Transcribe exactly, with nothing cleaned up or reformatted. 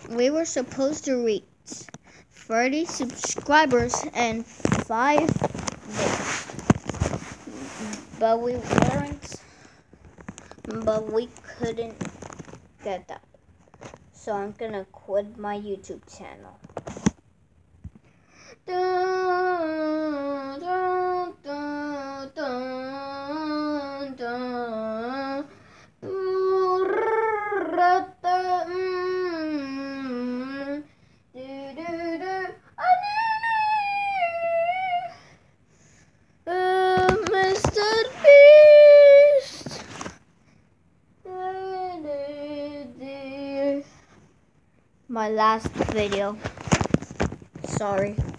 we were supposed to reach thirty subscribers in five days, but we weren't, but we couldn't get that. So I'm gonna quit my YouTube channel. Dun, dun, dun, dun, dun. Uh, Mister Beast. My last video. Sorry.